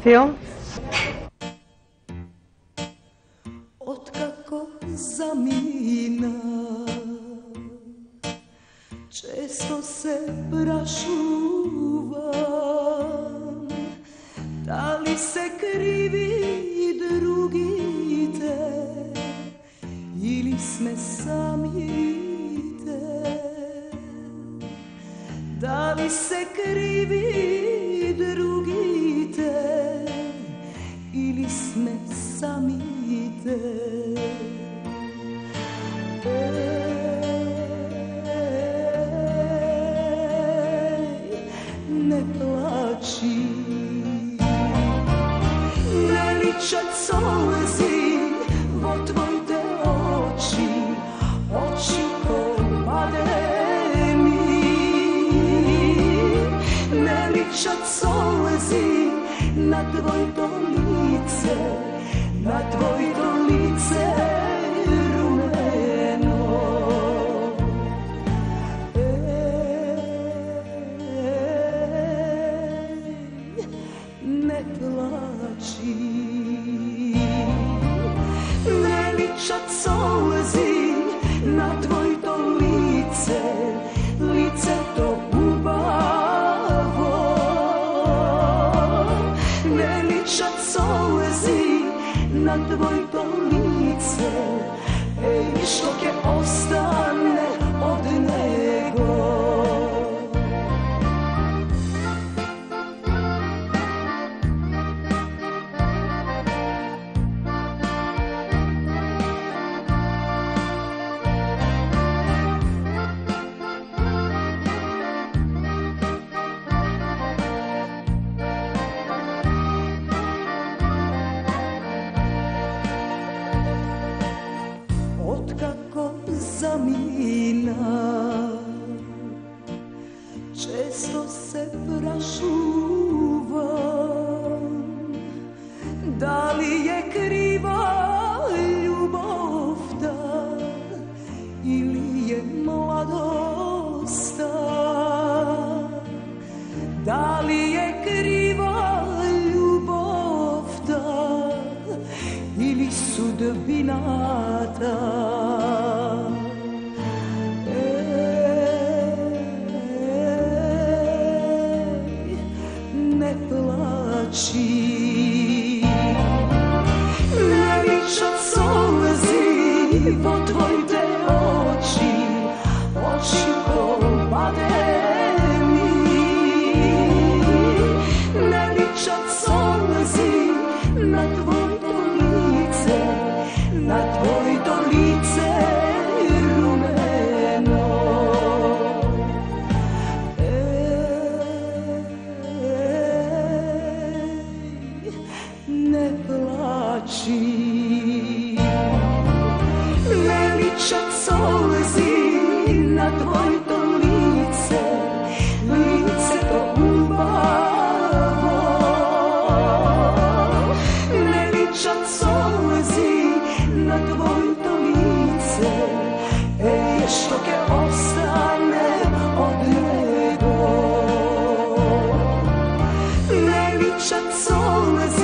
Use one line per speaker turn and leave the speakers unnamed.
Film?
Otkako zamina često se prašuvam, da li se krivi drugi te ili sme sami te, da li se krivi drugi te ili sme sami te. Ne plači, ne ličat solzi vo tvojte oči, oči ko bademi. Ne ličat solzi na tvojto lice, na tvojto lice rumeno. Ne plači, ne ličat solzi na tvojto lice, lice to ubavo. Ne ličat solzi na tvojto lice, ej, što ke ostane od nego. Otkako zamina često se prašuvam, da li je kriva ljubav ta ili je mladost ta, da li je kriva ljubav ta ili sudbina ta. Ne plači, ne ličat solzi vo tvojte oči, oči ko bademi. Ne ličat solzi na tvojto lice, na tvojto lice rumeno. Ne plači, ne ličat solzi na tvojto lice, lice to ubavo. Ne ličat solzi na tvojto lice, ej, što ke ostane od nego. Ne ličat solzi